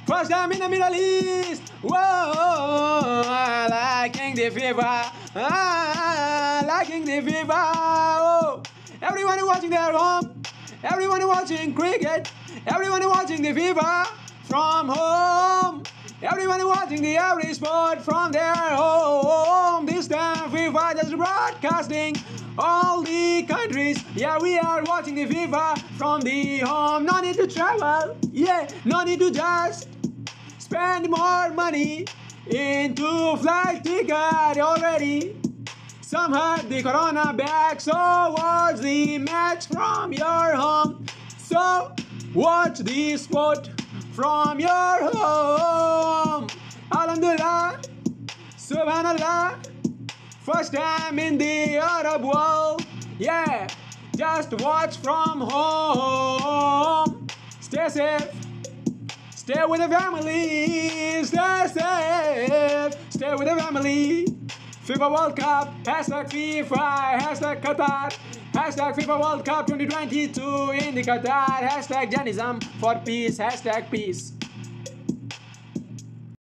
First time in the Middle East. Whoa, liking the FIFA. Liking the FIFA. Oh. Everyone is watching their home. Everyone is watching cricket. Everyone is watching the FIFA from home. Everyone is watching the every sport from their home. This time FIFA just broadcasting all the countries. Yeah, we are watching the FIFA from the home. No need to travel. Yeah, no need to just spend more money into flight ticket already. Some had the corona back, so watch the match from your home. So watch the sport from your home. Alhamdulillah, Subhanallah. First time in the Arab world. Yeah, just watch from home. Stay safe. Stay with the family. Stay safe. Stay with the family. FIFA World Cup, hashtag FIFA, hashtag Qatar, hashtag FIFA World Cup 2022 in the Qatar, hashtag Jainism for peace, hashtag peace.